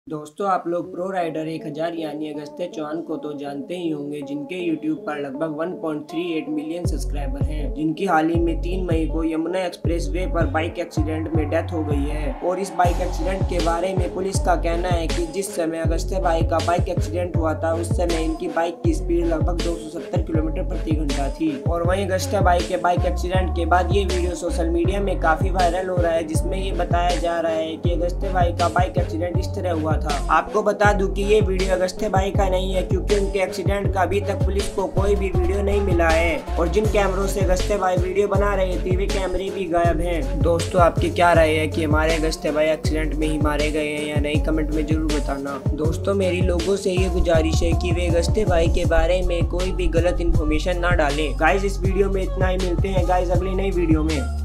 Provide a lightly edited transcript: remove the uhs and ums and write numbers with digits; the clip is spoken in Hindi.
दोस्तों, आप लोग प्रो राइडर 1000 यानी अगस्त्य चौहान को तो जानते ही होंगे, जिनके YouTube पर लगभग 1.38 मिलियन सब्सक्राइबर हैं, जिनकी हाल ही में 3 मई को यमुना एक्सप्रेस वे पर बाइक एक्सीडेंट में डेथ हो गई है। और इस बाइक एक्सीडेंट के बारे में पुलिस का कहना है कि जिस समय अगस्त्य भाई का बाइक एक्सीडेंट हुआ था, उस समय इनकी बाइक की स्पीड लगभग 270 किलोमीटर प्रति घंटा थी। और वहीं अगस्त्य भाई के बाइक एक्सीडेंट के बाद ये वीडियो सोशल मीडिया में काफी वायरल हो रहा है, जिसमें ये बताया जा रहा है कि अगस्त्य भाई का बाइक एक्सीडेंट इस तरह हुआ था। आपको बता दूं कि ये वीडियो अगस्त्य भाई का नहीं है, क्योंकि उनके एक्सीडेंट का अभी तक पुलिस को कोई भी वीडियो नहीं मिला है। और जिन कैमरों से अगस्त्य भाई वीडियो बना रहे थे, वे कैमरे भी गायब हैं। दोस्तों, आपकी क्या राय है कि हमारे अगस्त्य भाई एक्सीडेंट में ही मारे गए हैं या नहीं, कमेंट में जरूर बताना। दोस्तों, मेरी लोगों से ये गुजारिश है कि वे अगस्त्य भाई के बारे में कोई भी गलत इन्फॉर्मेशन ना डालें। गाइस, इस वीडियो में इतना ही। मिलते हैं गाइस अगली नई वीडियो में।